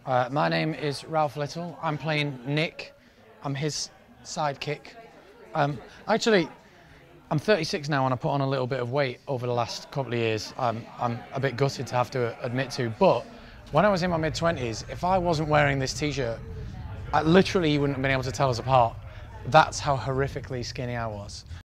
My name is Ralf Little. I'm playing Nick. I'm his sidekick. Actually, I'm 36 now and I put on a little bit of weight over the last couple of years. I'm a bit gutted to have to admit to, but when I was in my mid-20s, if I wasn't wearing this t-shirt, literally you wouldn't have been able to tell us apart. That's how horrifically skinny I was.